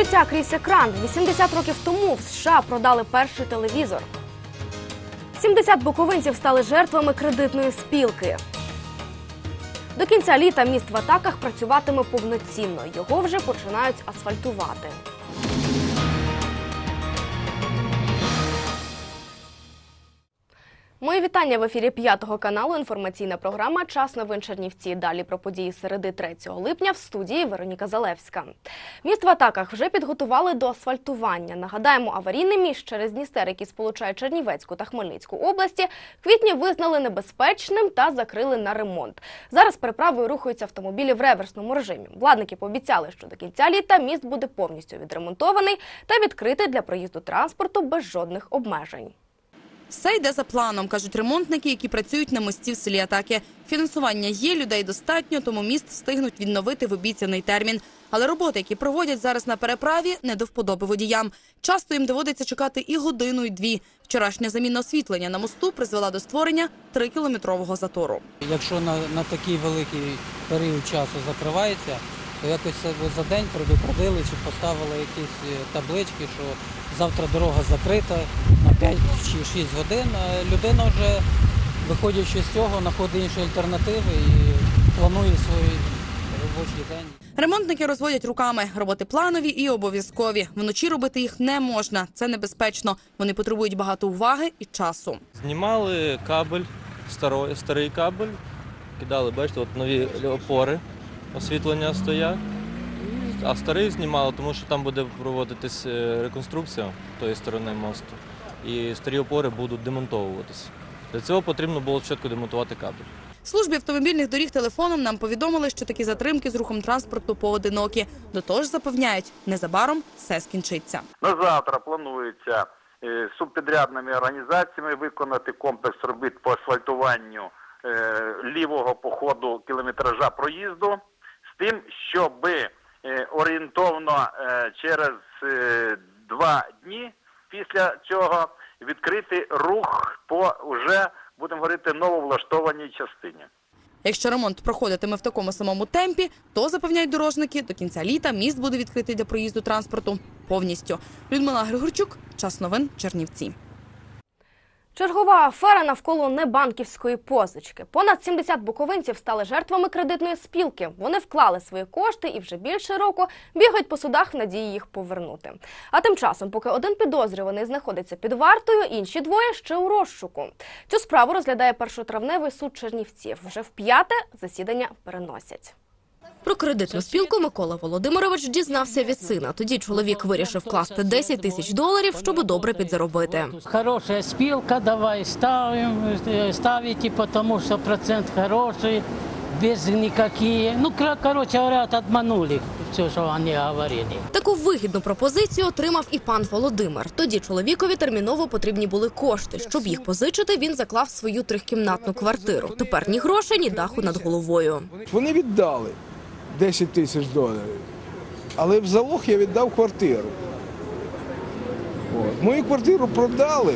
життя крізь екран. 80 років тому в США продали перший телевізор. 70 буковинців стали жертвами кредитної спілки. До кінця літа міст в Атаках працюватиме повноцінно. Його вже починають асфальтувати. Мої вітання в ефірі 5-го каналу. Інформаційна програма «Час новин Чернівці». Далі про події середи 3 липня в студії Вероніка Залевська. Міст в Атаках вже підготували до асфальтування. Нагадаємо, аварійний міст через Дністер, який сполучає Чернівецьку та Хмельницьку області, в квітні визнали небезпечним та закрили на ремонт. Зараз переправою рухаються автомобілі в реверсному режимі. Владники пообіцяли, що до кінця літа міст буде повністю відремонтований та відкритий для проїзду транспорту без жодних обмежень. Все йде за планом, кажуть ремонтники, які працюють на мості в селі Атаки. Фінансування є, людей достатньо, тому міст встигнуть відновити в обіцяний термін. Але роботи, які проводять зараз на переправі, не до вподоби водіям. Часто їм доводиться чекати і годину, і дві. Вчорашня заміна освітлення на мосту призвела до створення 3-кілометрового затору. Якщо на такий великий період часу закривається, то якось за день предупредили чи поставили якісь таблички, що завтра дорога закрита на 5 чи 6 годин. Людина вже, виходячи з цього, знаходить інші альтернативи і планує свій робочий день. Ремонтники розводять руками. Роботи планові і обов'язкові. Вночі робити їх не можна. Це небезпечно. Вони потребують багато уваги і часу. Знімали кабель, старий кабель, кидали, бачите, от нові опори. Освітлення стоять, а старий знімали, тому що там буде проводитись реконструкція тої сторони мосту, і старі опори будуть демонтовуватися. Для цього потрібно було спочатку демонтувати кабель. В службі автомобільних доріг телефоном нам повідомили, що такі затримки з рухом транспорту поодинокі. До того ж запевняють, незабаром все скінчиться. На завтра планується субпідрядними організаціями виконати комплекс робіт по асфальтуванню лівого по ходу кілометража проїзду, з тим, щоб орієнтовно через 2 дні після цього відкрити рух по вже, будемо говорити, нововлаштованій частині. Якщо ремонт проходитиме в такому самому темпі, то, запевняють дорожники, до кінця літа міст буде відкритий для проїзду транспорту повністю. Людмила Григорчук, «Час новин», Чернівці. Чергова афера навколо небанківської позички. Понад 70 буковинців стали жертвами кредитної спілки. Вони вклали свої кошти і вже більше року бігають по судах в надії їх повернути. А тим часом, поки один підозрюваний знаходиться під вартою, інші двоє ще у розшуку. Цю справу розглядає першотравневий суд Чернівців. Вже вп'яте засідання переносять. Про кредитну спілку Микола Володимирович дізнався від сина. Тоді чоловік вирішив вкласти $10 тисяч, щоб добре підзаробити. Хорошая спилка, давай ставите, потому что процент хороший, без никакие. Ну, короче говоря, обманули все, що вони говорили. Таку вигідну пропозицію отримав і пан Володимир. Тоді чоловікові терміново потрібні були кошти. Щоб їх позичити, він заклав свою 3-кімнатну квартиру. Тепер ні грошей, ні даху над головою. Вони віддали $10 тисяч, але в залог я віддав квартиру. Мою квартиру продали,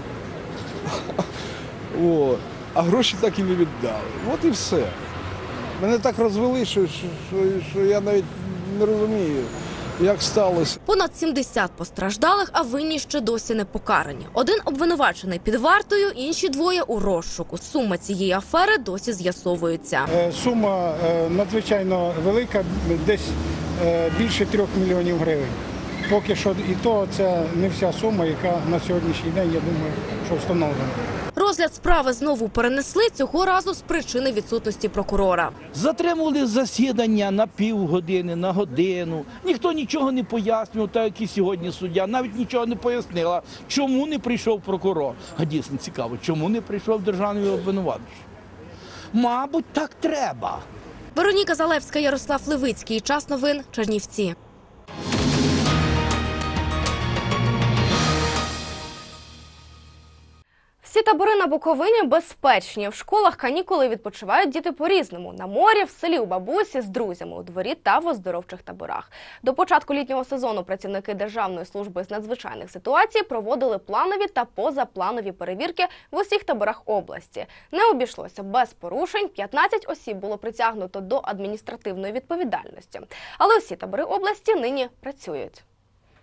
а гроші так і не віддали. От і все. Мене так розвели, що я навіть не розумію, як сталося. Понад 70 постраждалих, а винні ще досі не покарані. Один обвинувачений під вартою, інші двоє у розшуку. Сума цієї афери досі з'ясовується. Сума надзвичайно велика, десь більше 3 мільйонів гривень. Поки що і то це не вся сума, яка на сьогоднішній день, я думаю, що встановлена. Розгляд справи знову перенесли, цього разу з причини відсутності прокурора. Затримували засідання на півгодини, на годину. Ніхто нічого не пояснював, так як і сьогодні суддя. Навіть нічого не пояснила, чому не прийшов прокурор. А дійсно цікаво, чому не прийшов державний обвинувачувач. Мабуть, так треба. Вероніка Залевська, Ярослав Левицький. «Час новин», Чернівці. Всі табори на Буковині безпечні. В школах канікули відпочивають діти по-різному. На морі, в селі у бабусі, з друзями, у дворі та в оздоровчих таборах. До початку літнього сезону працівники Державної служби з надзвичайних ситуацій проводили планові та позапланові перевірки в усіх таборах області. Не обійшлося без порушень. 15 осіб було притягнуто до адміністративної відповідальності. Але усі табори області нині працюють.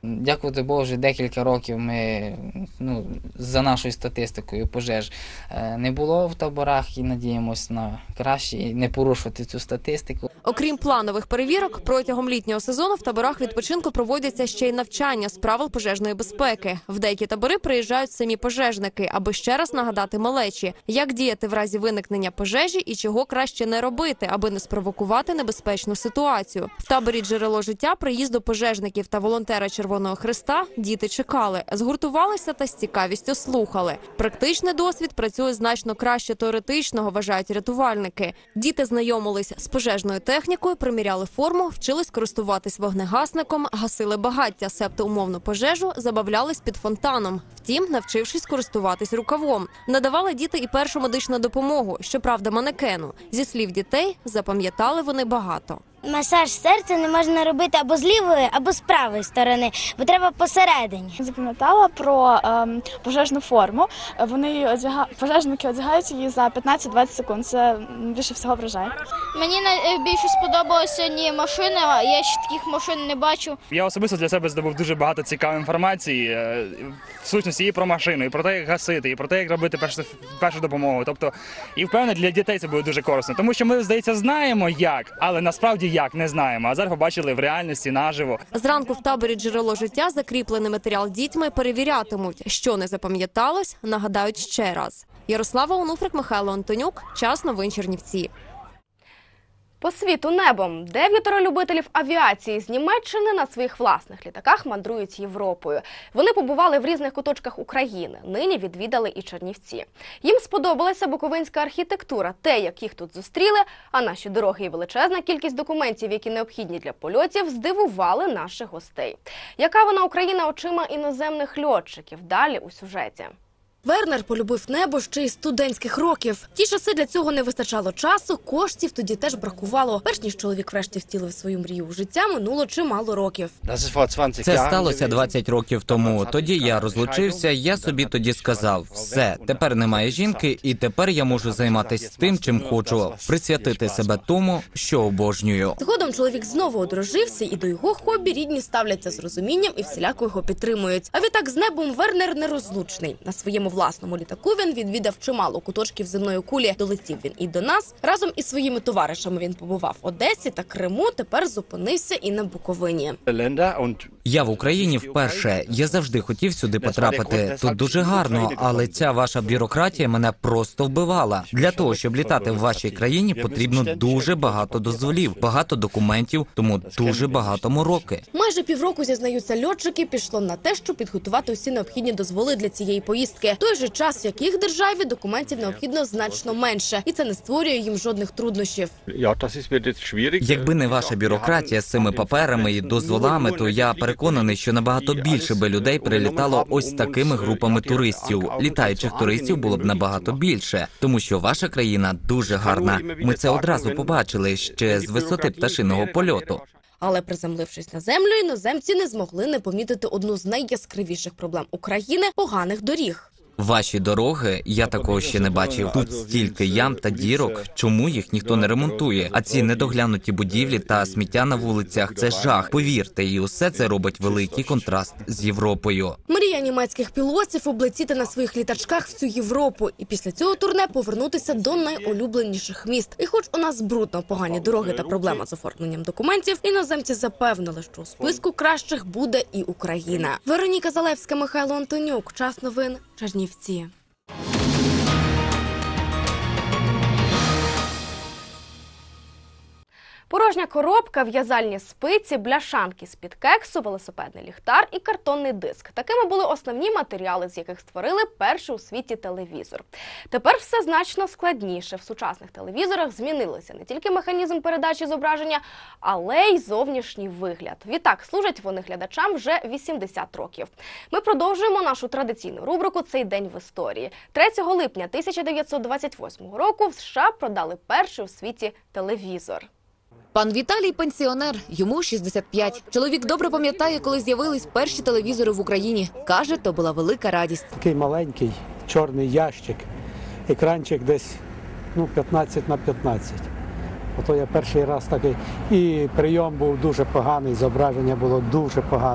Дякувати Богу, вже декілька років ми, за нашою статистикою пожеж не було в таборах і надіємося на краще і не порушувати цю статистику. Окрім планових перевірок, протягом літнього сезону в таборах відпочинку проводяться ще й навчання з правил пожежної безпеки. В деякі табори приїжджають самі пожежники, аби ще раз нагадати малечі, як діяти в разі виникнення пожежі і чого краще не робити, аби не спровокувати небезпечну ситуацію. В таборі «Джерело життя» приїзду пожежників та волонтера Червоного Хреста діти чекали, згуртувалися та з цікавістю слухали. Практичний досвід працює значно краще теоретичного, вважають рятувальники. Діти знайомились з пожежною технікою, приміряли форму, вчились користуватись вогнегасником, гасили багаття, себто умовну пожежу, забавлялись під фонтаном. Втім, навчившись користуватись рукавом. Надавали діти і першу медичну допомогу, щоправда, манекену. Зі слів дітей, запам'ятали вони багато. Масаж серця не можна робити або з лівої, або з правої сторони, бо треба посередині. Запам'ятала про пожежну форму. Пожежники одягають її за 15-20 секунд. Це більше всього вражає. Мені найбільше сподобалися сьогодні машини, я ще таких машин не бачу. Я особисто для себе здобув дуже багато цікавої інформації, в сутності і про машину, і про те, як гасити, і про те, як робити першу допомогу. Тобто, і впевнений, для дітей це буде дуже корисно. Тому що ми, здається, знаємо як, але насправді як, не знаємо. А зараз побачили в реальності, наживо. Зранку в таборі «Джерело життя» закріплений матеріал дітьми перевірятимуть. Що не запам'яталось, нагадають ще раз. Ярослава Онуфрик, Михайло Антонюк. Час новин Чернівці. По світу небом 9 любителів авіації з Німеччини на своїх власних літаках мандрують Європою. Вони побували в різних куточках України, нині відвідали і Чернівці. Їм сподобалася буковинська архітектура, те, як їх тут зустріли, а наші дороги і величезна кількість документів, які необхідні для польотів, здивували наших гостей. Яка вона Україна очима іноземних льотчиків? Далі у сюжеті. Вернер полюбив небо ще й студентських років. Ті часи для цього не вистачало часу, коштів тоді теж бракувало. Перш ніж чоловік врешті втілив свою мрію в життя, минуло чимало років. Це сталося 20 років тому. Тоді я розлучився, я собі тоді сказав, все, тепер немає жінки, і тепер я можу займатися тим, чим хочу, присвятити себе тому, що обожнюю. Згодом чоловік знову одружився, і до його хобі рідні ставляться з розумінням і всіляко його підтримують. А відтак з небом Вернер нерозлучний. На своєму власному літаку він відвідав чимало куточків земної кулі. Долетів він і до нас. Разом із своїми товаришами він побував в Одесі та Криму, тепер зупинився і на Буковині. Я в Україні вперше. Я завжди хотів сюди потрапити. Тут дуже гарно, але ця ваша бюрократія мене просто вбивала. Для того, щоб літати в вашій країні, потрібно дуже багато дозволів, багато документів, тому дуже багато мороки. Майже півроку, зізнаються льотчики, пішло на те, щоб підготувати усі необхідні дозволи для цієї поїздки. В той же час, в яких державі документів необхідно значно менше, і це не створює їм жодних труднощів. Якби не ваша бюрократія з цими паперами і дозволами, то я переконаний, що набагато більше би людей прилітало ось такими групами туристів. Літаючих туристів було б набагато більше, тому що ваша країна дуже гарна. Ми це одразу побачили ще з висоти пташиного польоту. Але приземлившись на землю, іноземці не змогли не помітити одну з найяскравіших проблем України – поганих доріг. Ваші дороги, я такого ще не бачив. Тут стільки ям та дірок, чому їх ніхто не ремонтує? А ці недоглянуті будівлі та сміття на вулицях – це жах. Повірте, і усе це робить великий контраст з Європою. Мрія німецьких пілотів – облетіти на своїх літачках всю Європу і після цього турне повернутися до найулюбленіших міст. І хоч у нас брудно, погані дороги та проблема з оформленням документів, іноземці запевнили, що у списку кращих буде і Україна. Вероніка Залевська, Михайло Антонюк. Час новин. Чернівці. Порожня коробка, в'язальні спиці, бляшанки з-під кексу, велосипедний ліхтар і картонний диск. Такими були основні матеріали, з яких створили перший у світі телевізор. Тепер все значно складніше. В сучасних телевізорах змінилося не тільки механізм передачі зображення, але й зовнішній вигляд. Відтак, служать вони глядачам вже 80 років. Ми продовжуємо нашу традиційну рубрику «Цей день в історії». 3 липня 1928 року в США продали перший у світі телевізор. Пан Віталій – пенсіонер, йому 65. Чоловік добре пам'ятає, коли з'явились перші телевізори в Україні. Каже, то була велика радість. Такий маленький чорний ящик, екранчик десь 15 на 15. Ото я перший раз такий. І прийом був дуже поганий, зображення було дуже погане.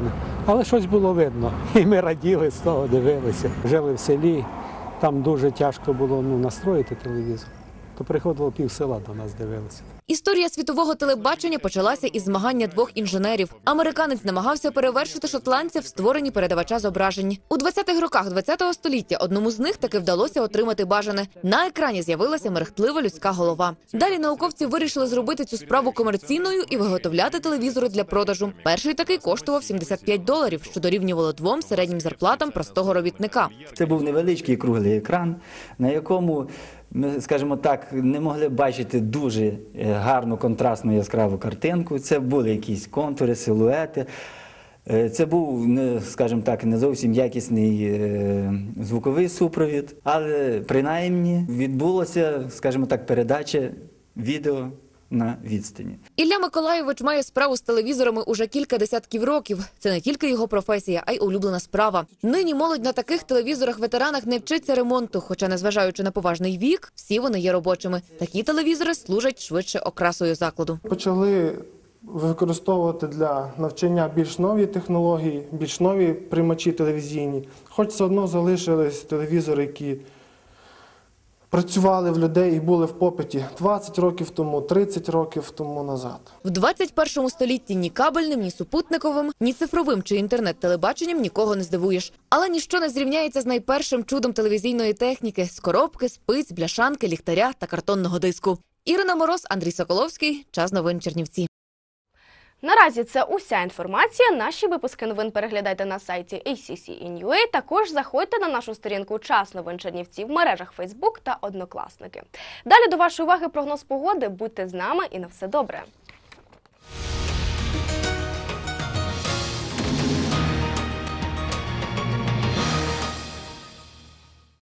Але щось було видно. І ми раділи з того, дивилися. Жили в селі, там дуже тяжко було настроїти телевізор. То приходило пів села до нас дивилися. Історія світового телебачення почалася із змагання двох інженерів. Американець намагався перевершити шотландця в створенні передавача зображень. У 20-х роках ХХ століття одному з них таки вдалося отримати бажане. На екрані з'явилася мерехтлива людська голова. Далі науковці вирішили зробити цю справу комерційною і виготовляти телевізори для продажу. Перший такий коштував $75, що дорівнювало 2 середнім зарплатам простого робітника. Це був невеличкий круглий екран, на якому ми, скажімо так, не могли бачити дуже гарну, контрастну, яскраву картинку. Це були якісь контури, силуети. Це був, скажімо так, не зовсім якісний звуковий супровід, але принаймні відбулося, скажімо так, передача відео на відстані. Ілля Миколайович має справу з телевізорами уже кілька десятків років. Це не тільки його професія, а й улюблена справа. Нині молодь на таких телевізорах-ветеранах не вчиться ремонту, хоча, незважаючи на поважний вік, всі вони є робочими. Такі телевізори служать швидше окрасою закладу. Почали використовувати для навчання більш нові технології, більш нові приймачі телевізійні. Хоч все одно залишились телевізори, які працювали в людей і були в попиті 20 років тому, 30 років тому назад. В 21 столітті ні кабельним, ні супутниковим, ні цифровим чи інтернет-телебаченням нікого не здивуєш. Але ніщо не зрівняється з найпершим чудом телевізійної техніки – з коробки, спиць, бляшанки, ліхтаря та картонного диску. Ірина Мороз, Андрій Соколовський. Час новин Чернівці. Наразі це уся інформація. Наші випуски новин переглядайте на сайті ACC.in.ua. Також заходьте на нашу сторінку «Час новин Чернівці» в мережах Facebook та Однокласники. Далі до вашої уваги прогноз погоди. Будьте з нами і на все добре.